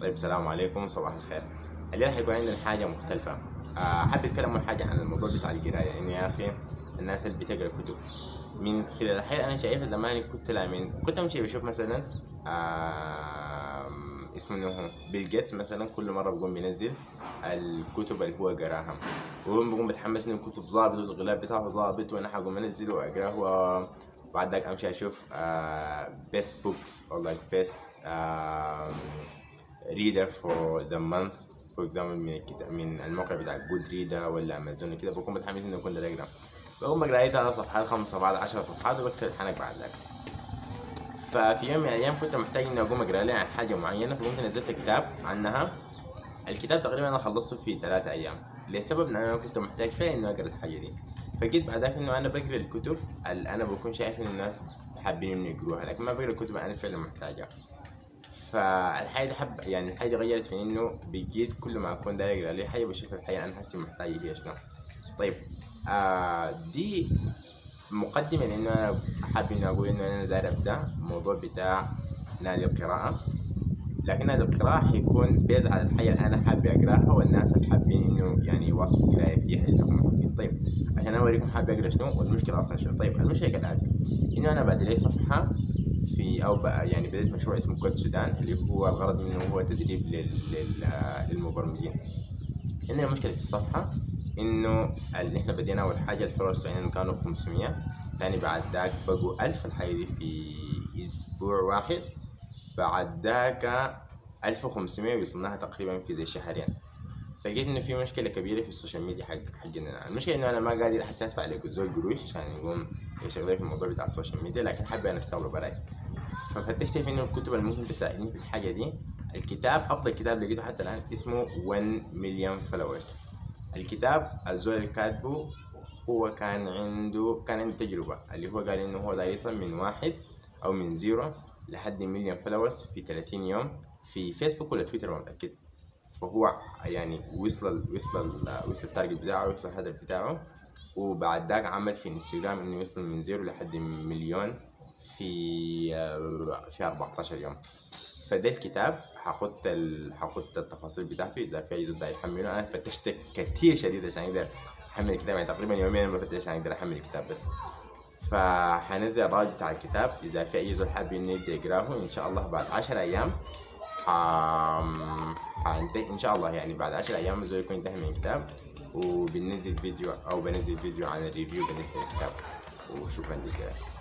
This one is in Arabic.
طيب السلام عليكم، صباح الخير. الليلة حيكون عندنا حاجة مختلفة. حابب أتكلم أول حاجة عن الموضوع بتاع القراية، إنه يا أخي الناس اللي بتقرا كتب من خلال الحياة. أنا شايفها زمان كنت أمشي بشوف مثلا اسمه إنه بيل جيتس مثلا، كل مرة بقوم بينزل الكتب اللي هو قراها، وبقوم بتحمس إنه الكتب ظابط والغلاف بتاعه ظابط وأنا حقوم أنزله وأقراه. وبعد ذاك أمشي أشوف best books or like best reader for the month for example من الموقع بتاع جود ريدر ولا امازون كده. بكون متحمس انه اكون اقرا، بقوم بقرا لي 3 صفحات 5 صفحات 10 صفحات وبكسر الحنك بعد ذاك. ففي يوم من الايام كنت محتاج اني اقوم اقرا لي عن حاجه معينه، فقمت نزلت كتاب عنها. الكتاب تقريبا انا خلصته في 3 ايام لسبب ان انا كنت محتاج فعلا انه اقرا الحاجه دي. فجيت بعد ذاك انه انا بقرا الكتب اللي انا بكون شايف ان الناس حابين انه يقروها، لكن ما بقرا الكتب انا فعلا محتاجها. فالحاجة دي الحاجة دي غيرت في انه بقيت كل ما اكون داير اقرا لي حاجة بشوف الحقيقة انا حاسس محتاج هي شنو. طيب دي مقدمة لانه انا حابب اني اقول انه انا داير ابدا موضوع بتاع نادي القراءة، لكن نادي القراءة حيكون بيز على الحاجة اللي انا حابب اقراها والناس اللي حابين انه يعني يواصلوا القراية فيها اذا هم حابين. طيب عشان اوريكم حابب اقرا شنو والمشكلة اصلا شنو. طيب المشكلة كالاتي، انه انا بادئ لي صفحة في او بقى يعني بديت مشروع اسمه كود سودان، اللي هو الغرض منه هو تدريب للمبرمجين. عندنا مشكلة في الصفحة انه اللي احنا بدينا اول حاجة الفولورز بتاعنا كانوا 500، ثاني بعد ذاك بقوا 1000 الحاجة دي في اسبوع واحد، بعد ذاك 1500 وصلناها تقريبا في زي شهرين. فلقيت انه في مشكلة كبيرة في السوشيال ميديا حقنا. المشكلة انه انا ما قادر احس ادفع لجوزول قروش عشان يقوم يشغل في الموضوع بتاع السوشيال ميديا، لكن حابب انا اشتغله براي. ففتشت في انه الكتب اللي ممكن تساعدني في الحاجه دي. افضل كتاب لقيته حتى الان اسمه 1 مليون فولورز. الكتاب الزول اللي كاتبه هو كان عنده تجربه، اللي هو قال انه هو داير يصل من واحد او من زيرو لحد مليون فولورز في 30 يوم في فيسبوك ولا تويتر ما متاكد. فهو يعني وصل التارجت بتاعه، وصل الهدف بتاعه، وبعد ذاك عمل في انستغرام انه يوصل من زيرو لحد مليون في 14 يوم. فده الكتاب حاخد التفاصيل بتاعته اذا في اي زول يحمله. انا فتشت كتير شديد عشان اقدر احمل الكتاب، يعني تقريبا يوميا بفتش عشان اقدر احمل الكتاب بس. فحنزل الرابط بتاع الكتاب اذا في اي زول حابب انه يبدا يقراه. ان شاء الله بعد 10 ايام حنتهي ان شاء الله، يعني بعد 10 ايام الزول يكون انتهى من الكتاب، وبننزل فيديو عن الريفيو بالنسبه للكتاب. وشكرا جزيلا.